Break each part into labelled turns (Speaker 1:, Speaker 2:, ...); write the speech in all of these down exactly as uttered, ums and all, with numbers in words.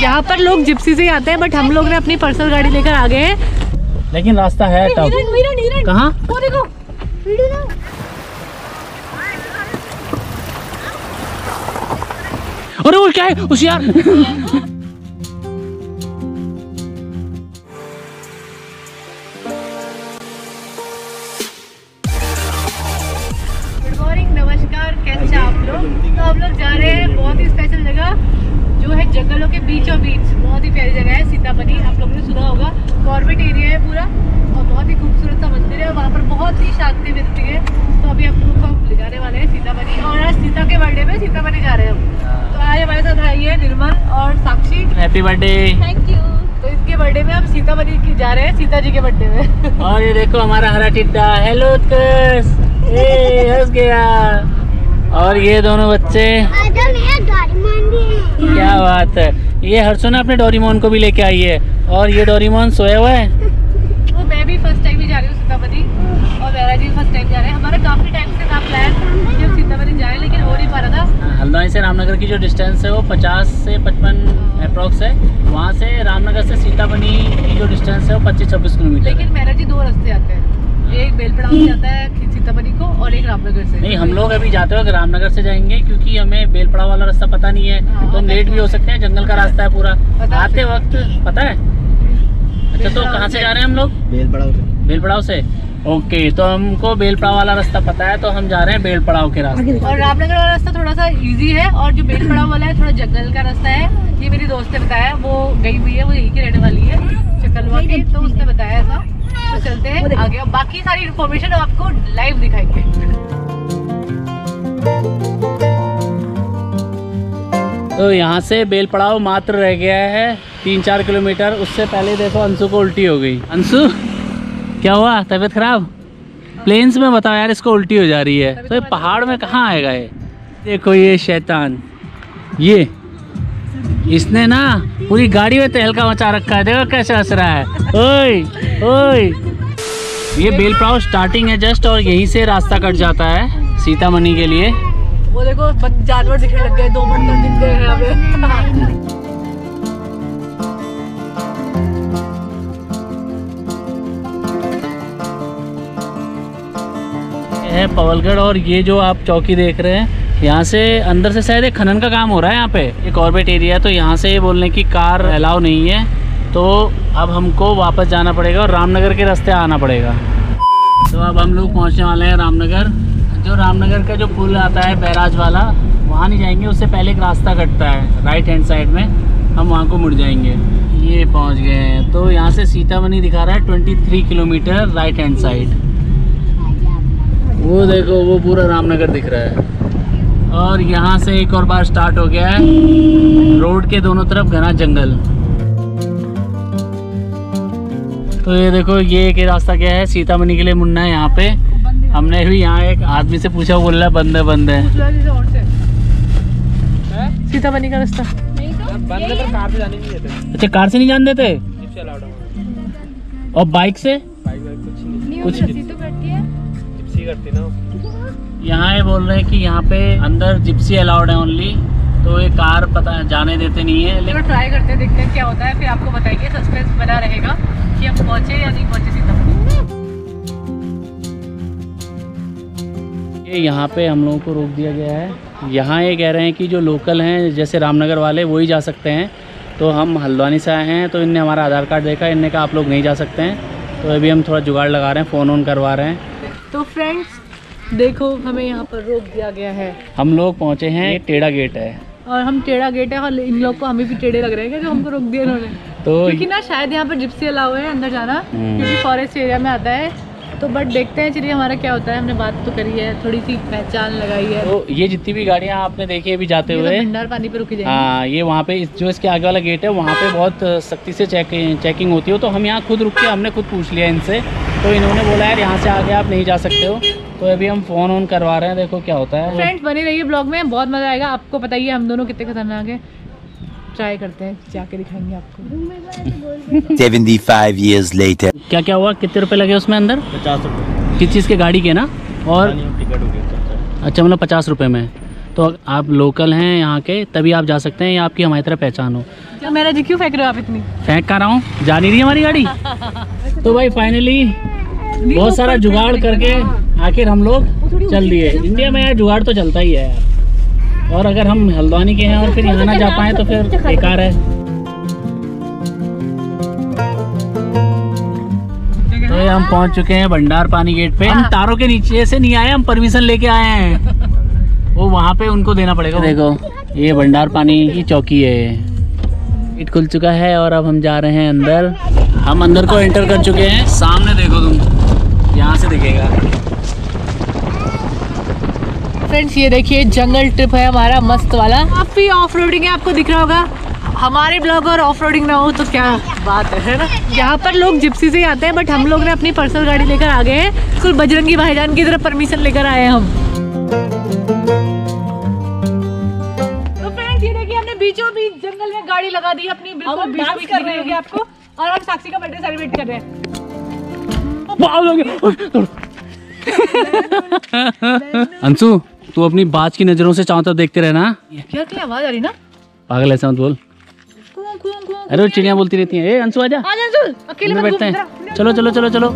Speaker 1: यहाँ पर लोग जिप्सी से ही आते हैं, बट हम लोग ने अपनी पर्सनल गाड़ी लेकर आ गए हैं।
Speaker 2: लेकिन रास्ता है टफ। कहाँ?
Speaker 1: वो देखो
Speaker 2: अरे वो क्या है होशियार।
Speaker 1: नमस्कार, कैसे आप लोग? तो हम लोग जा रहे हैं बहुत ही स्पेशल जगह जो है जंगलों के बीचों बीच। बहुत ही प्यारी जगह है सीतामढ़ी, आप लोगों ने सुना होगा। कॉर्बेट एरिया है पूरा और बहुत ही खूबसूरत सा मंदिर है, वहाँ पर बहुत ही शांति मिलती है। तो अभी हम लोग को हम ले जाने वाले हैं सीतामढ़ी, और आज सीता के बर्थडे में सीतामढ़ी जा रहे हैं हम। तो आज हमारे साथ आई है निर्मल और Sakshi.
Speaker 2: Happy birthday.
Speaker 1: Thank you. तो इसके बर्थडे में हम सीतामढ़ी जा रहे हैं, सीता जी के बर्थडे में।
Speaker 2: और ये देखो हमारा हरा टिड्डा, हेलो उत्कर्ष, ए हंस गया। और ये दोनों बच्चे, क्या बात है। ये हर्षो अपने डोरीमोन को भी लेके आई है, और ये डोरीमोन सोया हुआ है।
Speaker 1: वो मैं भी फर्स्ट टाइम ही जा रही हूँ सीतामढ़ी, और मेरा जी फर्स्ट टाइम जा रहे हैं। हमारा काफी टाइम से था प्लान कि हम सीतामढ़ी जाए, लेकिन हो नहीं पा रहा था।
Speaker 2: हल्द्वानी से रामनगर की जो डिस्टेंस है वो पचास से पचपन अप्रोक्स है। वहाँ से रामनगर से सीतामढ़ी की जो डिस्टेंस है वो पच्चीस छब्बीस किलोमीटर।
Speaker 1: लेकिन मेरा जी दो रास्ते आते हैं, एक बेलपड़ा से जाता है सीतामढ़ी को, और एक रामनगर से।
Speaker 2: नहीं, हम लोग अभी जाते वक्त रामनगर से जाएंगे, क्योंकि हमें बेलपड़ा वाला रास्ता पता नहीं है। हाँ, तो हम लेट भी हो सकते हैं, जंगल का रास्ता है पूरा। आते वक्त पता है। अच्छा, तो कहाँ से जा रहे हैं हम लोग?
Speaker 3: बेलपड़ाव से।
Speaker 2: बेलपड़ाव से, ओके। तो हमको बेलपड़ा वाला रास्ता पता है, तो हम जा रहे हैं बेलपड़ाव के रास्ते।
Speaker 1: और रामनगर वाला रास्ता थोड़ा सा इजी है, और जो बेलपड़ाव वाला है थोड़ा जंगल का रास्ता है। ये मेरी दोस्त ने बताया, वो गई हुई है, वो यहीं की रहने वाली है चकलवा की, तो उसने बताया ऐसा। तो चलते हैं आगे, और बाकी सारी इन्फॉर्मेशन आपको लाइव दिखाएंगे।
Speaker 2: तो यहाँ से बेलपड़ाव मात्र रह गया है तीन चार किलोमीटर। उससे पहले देखो अंशु को उल्टी हो गई। अंशु, क्या हुआ? तबीयत खराब? प्लेन्स में बताओ यार, इसको उल्टी हो जा रही है। तो ये पहाड़ में कहाँ आएगा ये? देखो ये शैतान, ये इसने ना पूरी गाड़ी में तहलका मचा रखा है। देखो कैसे हंस रहा है। ओए ओए, ये बेलपड़ाव स्टार्टिंग है जस्ट, और यहीं से रास्ता कट जाता है सीतामढ़ी के लिए।
Speaker 1: वो देखो जानवर दिखने लग गए, दो बंदर दिख गए हैं हमें।
Speaker 2: है पवलगढ़, और ये जो आप चौकी देख रहे हैं, यहाँ से अंदर से शायद एक खनन का काम हो रहा है। यहाँ पे एक कॉर्बेट एरिया है, तो यहाँ से ये बोलने की कार अलाउ नहीं है। तो अब हमको वापस जाना पड़ेगा और रामनगर के रास्ते आना पड़ेगा। तो अब हम लोग पहुँचने वाले हैं रामनगर। जो रामनगर का जो पुल आता है बैराज वाला, वहाँ नहीं जाएंगे, उससे पहले एक रास्ता कटता है राइट हैंड साइड में, हम वहाँ को मुड़ जाएंगे। ये पहुँच गए हैं। तो यहाँ से सीतामढ़ी दिखा रहा है तेईस किलोमीटर राइट हैंड साइड। वो देखो वो पूरा रामनगर दिख रहा है। और यहाँ से एक और बार स्टार्ट हो गया है, रोड के दोनों तरफ घना जंगल। तो ये देखो ये एक रास्ता क्या है, सीतामढ़ी के लिए मुड़ना है यहाँ पे। हमने भी यहाँ एक आदमी से पूछा, बोल रहा है बंद है बंद है।
Speaker 1: सीतामढ़ी का रास्ता
Speaker 3: बंद है, पर कार से जाने नहीं देते।
Speaker 2: अच्छा, कार से नहीं जाने देते? और बाइक से?
Speaker 3: बाइक कुछ नहीं,
Speaker 2: कुछ
Speaker 3: जिप्सी करती ना।
Speaker 2: यहाँ ये बोल रहे हैं कि यहाँ पे अंदर जिप्सी अलाउड है ओनली, तो ये कार पता जाने देते नहीं है।
Speaker 1: लेकिन ट्राई करते हैं, देखते हैं क्या होता है, फिर आपको बताएंगे। सस्पेंस बना रहेगा कि हम पहुँचे या नहीं पहुँचे सीतामढ़ी।
Speaker 2: ये यहाँ पे हम लोगों को रोक दिया गया है। यहाँ ये कह रहे हैं कि जो लोकल हैं जैसे रामनगर वाले, वो ही जा सकते हैं। तो हम हल्द्वानी से आए हैं, तो इनने हमारा आधार कार्ड देखा, इनने कहा आप लोग नहीं जा सकते हैं। तो अभी हम थोड़ा जुगाड़ लगा रहे हैं, फ़ोन ऑन करवा रहे हैं।
Speaker 1: तो फ्रेंड्स देखो, हमें यहाँ पर रोक दिया गया है।
Speaker 2: हम लोग पहुँचे हैं, ये टेढ़ा गेट है,
Speaker 1: और हम टेढ़ा गेट है, और इन लोग को हमें भी टेढ़े लग रहे हैं कि जो हमको रोक दिया इन्होंने।
Speaker 2: तो
Speaker 1: क्योंकि ना शायद यहाँ पर जिप्सी अलाउ है अंदर जाना, क्योंकि फॉरेस्ट एरिया में आता है। तो बट देखते हैं, चलिए हमारा क्या होता है। हमने बात तो करी है, थोड़ी सी पहचान लगाई है।
Speaker 2: तो ये जितनी भी गाड़ियाँ आपने देखी अभी जाते हुए,
Speaker 1: भंडार पानी पे रुकी जाएंगी।
Speaker 2: हाँ, ये वहाँ पे जो इसके आगे वाला गेट है, वहाँ पे बहुत सख्ती से चेक चेकिंग होती है। तो हम यहाँ खुद रुक के हमने खुद पूछ लिया इनसे, तो इन्होंने बोला यार यहाँ से आगे आप नहीं जा सकते हो। तो अभी हम फ़ोन ऑन करवा रहे हैं, देखो क्या होता है।
Speaker 1: फ्रेंड्स बने रहिए ब्लॉग में, बहुत मज़ा आएगा। आपको पता ही है हम दोनों कितने खतरनाक हैं। ट्राई करते हैं, जाके दिखाएंगे आपको।
Speaker 4: पचहत्तर years later.
Speaker 2: क्या क्या हुआ, कितने रुपए लगे उसमें अंदर?
Speaker 3: पचास रुपये
Speaker 2: किस चीज़ के? गाड़ी के ना? और
Speaker 3: टिकट हो गया।
Speaker 2: अच्छा, मतलब पचास रुपये में। तो आप लोकल हैं यहाँ के तभी आप जा सकते हैं, या आपकी हमारी तरह पहचान हो।
Speaker 1: क्या मेरा जी क्यों फेंक रहे हो आप इतनी?
Speaker 2: फेंक कर रहा हूँ, जा नहीं रही हमारी गाड़ी। तो भाई फाइनली बहुत सारा जुगाड़ करके आखिर हम लोग चल दिए। इंडिया में यार जुगाड़ तो चलता ही है यार, और अगर हम हल्द्वानी के हैं और फिर यहाँ ना जा पाए तो फिर बेकार है। तो ये हम पहुँच चुके हैं भंडार पानी गेट पे। हम तारों के नीचे से नहीं आए, हम परमिशन लेके आए हैं, वो वहाँ पे उनको देना पड़ेगा। देखो ये भंडार पानी की चौकी है, गेट खुल चुका है और अब हम जा रहे हैं अंदर। हम अंदर को एंटर कर चुके हैं। सामने देखो तुम, यहाँ से दिखेगा।
Speaker 1: फ्रेंड्स ये देखिए जंगल ट्रिप है हमारा मस्त वाला। काफी ऑफ रोडिंग है, आपको दिख रहा होगा। हमारे ब्लॉग और ऑफ रोडिंग ना हो तो क्या बात है, है ना। यहाँ पर लोग जिप्सी से ही आते हैं, बट हम लोग ने अपनी पर्सनल गाड़ी लेकर आ गए हैं। कुल बजरंगी भाईजान की तरफ परमिशन लेकर आए हैं हम। तो फ्रेंड्स ये देखिए हमने बीचों बीच जंगल में गाड़ी लगा दी अपनी, बिल्कुल बीचों बीच दिख रही होगी आपको। और हम साक्षी का बर्थडे सेलिब्रेट कर रहे हैं।
Speaker 2: अंशु तू अपनी बाज की नजरों से चारों तरफ देखते रहना।
Speaker 1: क्या क्या आवाज आ रही ना?
Speaker 2: पागल ऐसा मत बोल। अरे वो चिड़िया बोलती रहती हैं। ए अंशु आजा,
Speaker 1: आजा अंशु, अकेले मत
Speaker 2: बैठते
Speaker 1: घूम,
Speaker 2: हैं। चलो चलो चलो चलो।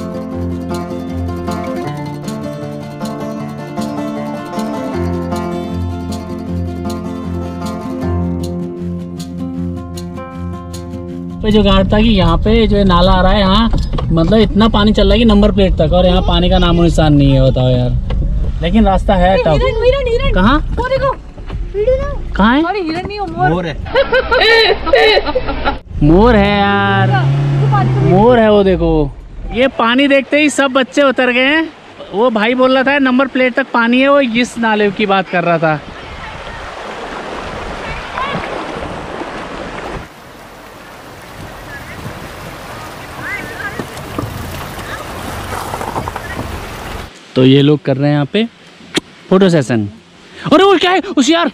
Speaker 2: पे जो गाड़ था कि यहाँ पे जो है नाला आ रहा है, यहाँ मतलब इतना पानी चल रहा है कि नंबर प्लेट तक, और यहाँ पानी का नामो निशान नहीं है। बताओ यार, लेकिन रास्ता है टफ। कहाँ
Speaker 1: वो देखो
Speaker 2: कहाँ है?
Speaker 1: अरे हिरन नहीं, मोर
Speaker 3: मोर है।
Speaker 2: मोर है यार, मोर है वो देखो। ये पानी देखते ही सब बच्चे उतर गए हैं। वो भाई बोल रहा था नंबर प्लेट तक पानी है, वो इस नाले की बात कर रहा था। तो ये लोग कर रहे हैं यहाँ पे फोटो सेशन। अरे वो क्या है उस यार।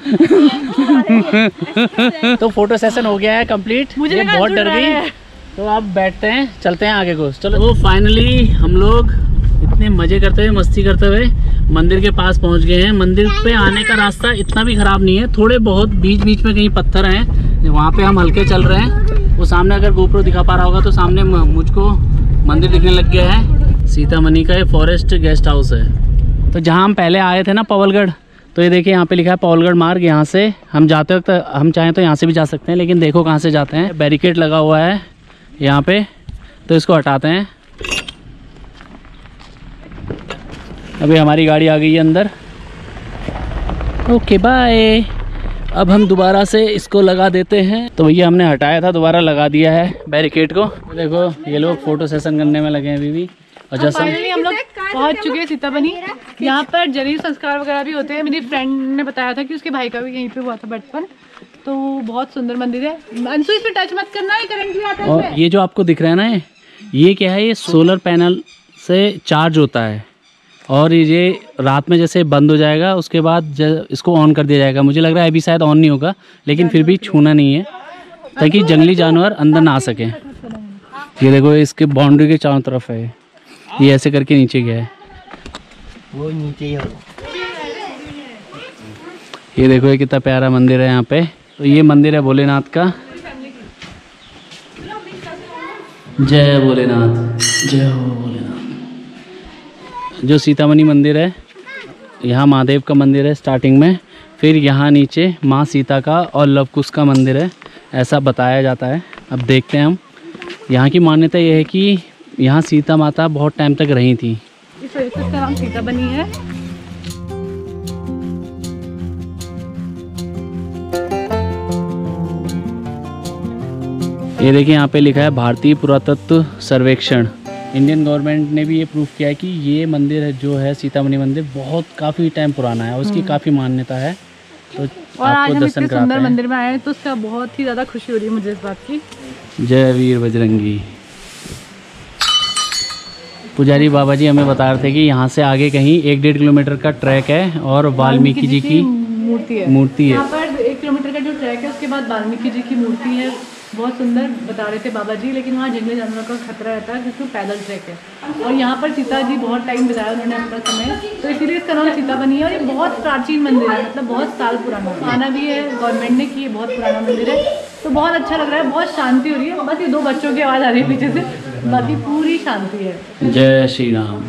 Speaker 2: तो फोटो सेशन हो गया है कंप्लीट।
Speaker 1: मुझे
Speaker 2: ये
Speaker 1: लगा
Speaker 2: बहुत
Speaker 1: जुड़
Speaker 2: डर
Speaker 1: रहा
Speaker 2: गई,
Speaker 1: है।
Speaker 2: तो अब बैठते हैं, चलते हैं आगे को। चलो वो फाइनली हम लोग इतने मजे करते हुए मस्ती करते हुए मंदिर के पास पहुंच गए हैं। मंदिर पे आने का रास्ता इतना भी खराब नहीं है, थोड़े बहुत बीच बीच में कहीं पत्थर हैं, वहाँ पे हम हल्के चल रहे हैं। वो सामने अगर गोप्रो दिखा पा रहा होगा तो सामने मुझको मंदिर दिखने लग गया है। सीतामढ़ी का ये फॉरेस्ट गेस्ट हाउस है। तो जहाँ हम पहले आए थे ना पवलगढ़, तो ये देखिए यहाँ पे लिखा है पवलगढ़ मार्ग। यहाँ से हम जाते वक्त हम चाहें तो यहाँ से भी जा सकते हैं, लेकिन देखो कहाँ से जाते हैं। बैरिकेड लगा हुआ है यहाँ पे, तो इसको हटाते हैं। अभी हमारी गाड़ी आ गई है अंदर। Okay bye. अब हम दोबारा से इसको लगा देते हैं। तो भैया हमने हटाया था, दोबारा लगा दिया है बैरिकेड को। देखो ये लोग फोटो सेशन करने में लगे हैं अभी भी। और जैसा
Speaker 1: फाइनली हम लोग पहुंच चुके हैं सीतामढ़ी। यहाँ पर जरीब संस्कार वगैरह भी होते हैं। मेरी फ्रेंड ने बताया था कि उसके भाई का भी यहीं पे हुआ था बचपन। तो बहुत सुंदर मंदिर है। अंशु इस पे टच मत करना है, करंट भी आता है।
Speaker 2: और ये जो आपको दिख रहा है ना, ये क्या है, ये सोलर पैनल से चार्ज होता है, और ये रात में जैसे बंद हो जाएगा उसके बाद इसको ऑन कर दिया जाएगा। मुझे लग रहा है अभी शायद ऑन नहीं होगा, लेकिन फिर भी छूना नहीं है ताकि जंगली जानवर अंदर ना आ सके। ये देखो इसके बाउंड्री के चारों तरफ है, ये ऐसे करके नीचे गया है।
Speaker 3: वो नीचे ही हो।
Speaker 2: ये देखो ये कितना प्यारा मंदिर है यहाँ पे। तो ये मंदिर है भोलेनाथ का। जय भोलेनाथ, जय हो भोलेनाथ। जो सीतामढ़ी मंदिर है, यहाँ महादेव का मंदिर है स्टार्टिंग में, फिर यहाँ नीचे माँ सीता का और लवकुश का मंदिर है, ऐसा बताया जाता है। अब देखते हैं हम। यहाँ की मान्यता ये है कि यहाँ सीता माता बहुत टाइम तक रही थी,
Speaker 1: इस वजह से इसका नाम सीता बनी है।
Speaker 2: ये देखिए यहाँ पे लिखा है भारतीय पुरातत्व सर्वेक्षण। इंडियन गवर्नमेंट ने भी ये प्रूफ किया है कि ये मंदिर है जो है सीतामढ़ी मंदिर बहुत काफ़ी टाइम पुराना है, उसकी काफ़ी मान्यता है। तो
Speaker 1: और आज
Speaker 2: आपको
Speaker 1: हम
Speaker 2: दर्शन
Speaker 1: इतने
Speaker 2: कराते
Speaker 1: सुंदर
Speaker 2: हैं।
Speaker 1: मंदिर में आए हैं तो उसका बहुत ही ज़्यादा खुशी हो रही है मुझे इस बात की।
Speaker 2: जय वीर बजरंगी। पुजारी बाबा जी हमें बता रहे थे कि यहाँ से आगे कहीं एक डेढ़ किलोमीटर का ट्रैक है और वाल्मीकि जी की
Speaker 1: मूर्ति है।
Speaker 2: मूर्ति है।
Speaker 1: यहाँ पर एक किलोमीटर का जो ट्रैक है उसके बाद वाल्मीकि जी की मूर्ति है, बहुत सुंदर बता रहे थे बाबा जी, लेकिन वहाँ जंगली जानवरों का खतरा रहता है क्योंकि पैदल ट्रैक है। और यहाँ पर सीता जी बहुत टाइम बिताया उन्होंने अपना समय, तो इसीलिए इसका नाम सीता बनी है। और ये बहुत प्राचीन मंदिर है, मतलब बहुत साल पुराना आना भी है, गवर्नमेंट ने की, बहुत पुराना मंदिर है। तो बहुत अच्छा लग रहा है, बहुत शांति हो रही है। बस ये दो बच्चों की आवाज़ आ रही है पीछे से, बाकी पूरी शांति है।
Speaker 2: जय श्री राम।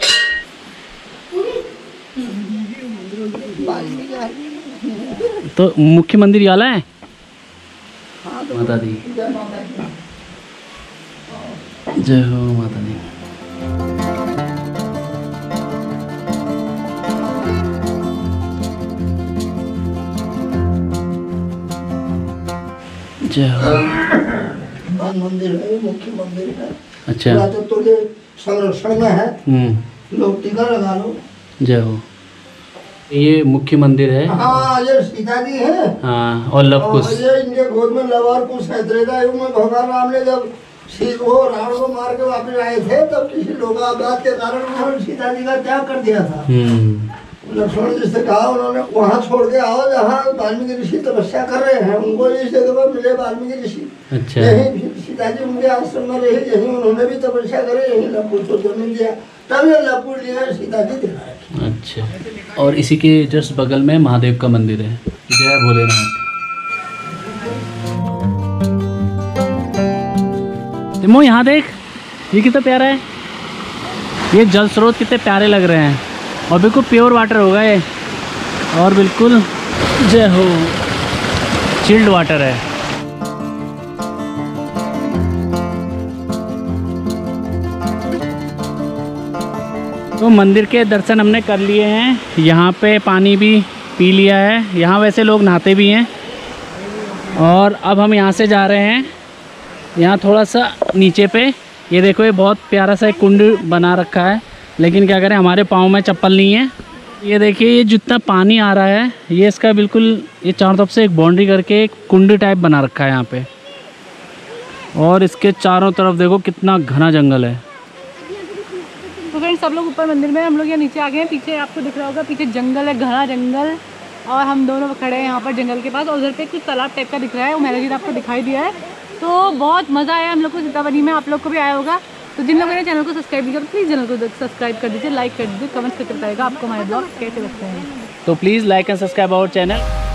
Speaker 2: तो मुख्य मंदिर ये वाला है माता दी। जय हो माता दी। जय हो।
Speaker 3: मंदिर है, मुख्य मंदिर है।
Speaker 2: अच्छा,
Speaker 3: तो तुझे संरक्षण में है,
Speaker 2: हम्म,
Speaker 3: लोग टीका लगा लो।
Speaker 2: जय हो। ये मुख्य मंदिर है।
Speaker 3: हाँ, ये सीता जी है।
Speaker 2: हाँ, और लव कुश।
Speaker 3: ये इनके गोद में लव और कुश है। त्रेता युग में भगवान राम ने जब सीता को रावण को मार के वापस आए थे, तब किसी लोकाघात के कारण उन्होंने सीता जी का त्याग कर दिया था। लक्ष्मण जी से कहा उन्होंने, वहाँ छोड़ के आओ जहाँ वाल्मीकि ऋषि तपस्या कर रहे हैं, उनको इस जगह पर मिले वाल्मीकि ऋषि।
Speaker 2: अच्छा,
Speaker 3: यही सीता जी उनके आश्रम में रही, यही उन्होंने भी तपस्या करे, यही लव कुश को जन्म दिया। तब ये लव कुश लिया सीता जी दिखा रखी।
Speaker 2: अच्छा, और इसी के जस्ट बगल में महादेव का मंदिर है। जय भोलेनाथ। तिमो यहाँ देख, ये कितना प्यारा है। ये जल स्रोत कितने प्यारे लग रहे हैं, और बिल्कुल प्योर वाटर होगा ये, और बिल्कुल जय हो चिल्ड वाटर है। तो मंदिर के दर्शन हमने कर लिए हैं, यहाँ पे पानी भी पी लिया है। यहाँ वैसे लोग नहाते भी हैं। और अब हम यहाँ से जा रहे हैं, यहाँ थोड़ा सा नीचे पे ये देखो, ये बहुत प्यारा सा एक कुंड बना रखा है, लेकिन क्या करें हमारे पाँव में चप्पल नहीं है। ये देखिए, ये जितना पानी आ रहा है, ये इसका बिल्कुल ये चारों तरफ से एक बाउंड्री करके एक कुंड टाइप बना रखा है यहाँ पे। और इसके चारों तरफ देखो कितना घना जंगल है।
Speaker 1: तो फ्रेंड्स, सब लोग ऊपर मंदिर में, हम लोग यहाँ नीचे आ गए हैं। पीछे आपको दिख रहा होगा, पीछे जंगल है, घना जंगल, और हम दोनों खड़े हैं यहाँ पर जंगल के पास। और उधर पे कुछ तालाब टाइप का दिख रहा है, वो मैंने जी आपको दिखाई दिया है। तो बहुत मज़ा आया हम लोग को सीतामढ़ी में, आप लोग को भी आया होगा। तो जिन लोगों ने चैनल को सब्सक्राइब नहीं किया, प्लीज़ चैनल को सब्सक्राइब कर दीजिए, लाइक कर दीजिए, कमेंट्स करके बताइएगा आपको हमारे ब्लॉग कैसे लगते हैं।
Speaker 2: तो please like and subscribe our channel.